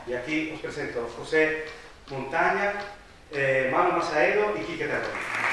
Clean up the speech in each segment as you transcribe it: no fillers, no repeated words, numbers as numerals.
Y aquí os presento José Montaña, Manu Masaedo y Quique Terrón.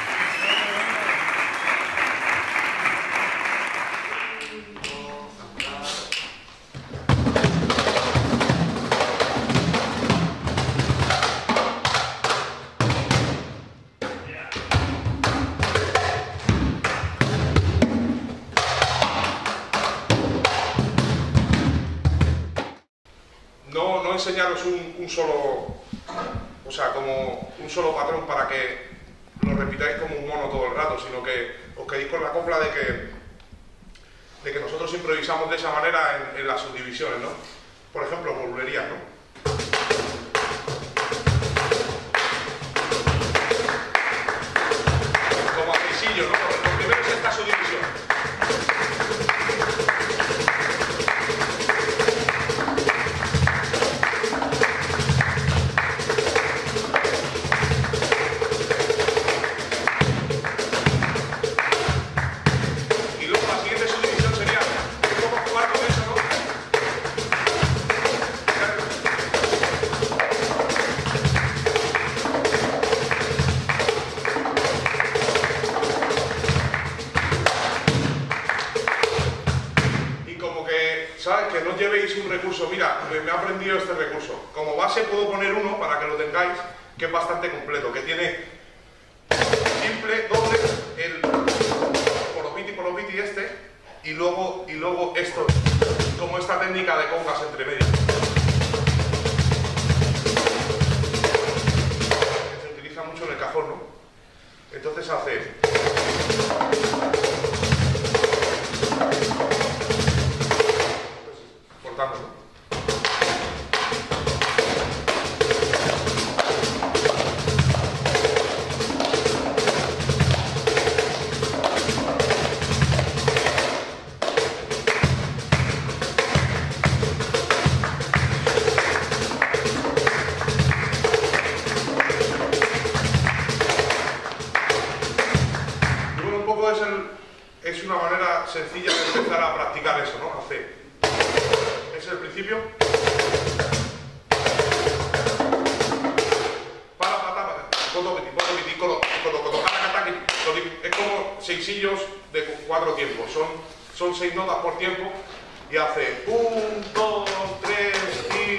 No enseñaros un solo, o sea, como un solo patrón para que lo repitáis como un mono todo el rato, sino que os quedéis con la copla de que nosotros improvisamos de esa manera en las subdivisiones, ¿no? Por ejemplo, burlerías, ¿no? Como a pisillo, ¿no? Lo primero es esta subdivisión. ¿Sabes? Que no llevéis un recurso, mira, me he aprendido este recurso. Como base puedo poner uno para que lo tengáis, que es bastante completo, que tiene simple, doble, el por los biti este, y luego esto, como esta técnica de congas entre medias. Se utiliza mucho en el cajón, ¿no? Entonces hace... cortando, ¿no? Y bueno, un poco es una manera sencilla de empezar a practicar eso, ¿no? Hace... es el principio. Es como seisillos de 4 tiempos. Son 6 notas por tiempo y hace 1, 2, 3 y...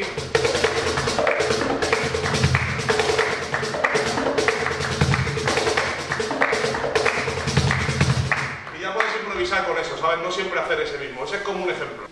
y ya podéis improvisar con eso, ¿sabes? No siempre hacer ese mismo. Ese es como un ejemplo.